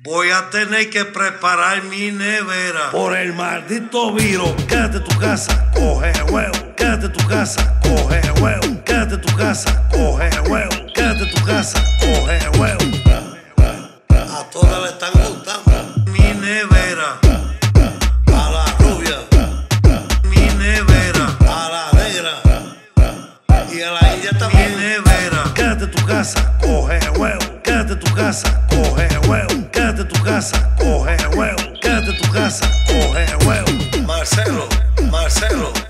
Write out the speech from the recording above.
Voy a tener que preparar mi nevera. Por el maldito virus, quédate en tu casa, coge huevo. Quédate en tu casa, coge huevo. Quédate en tu casa, coge huevo. Quédate en tu casa, coge huevo. A todas le están gustando mi nevera. A la rubia, mi nevera. A la negra y a la india también. Mi nevera. Quédate en tu casa, coge huevo. Quédate en tu casa, coge huevo. Quédate en tu casa, coge huevo. Quédate en tu casa, coge huevo. Marcelo.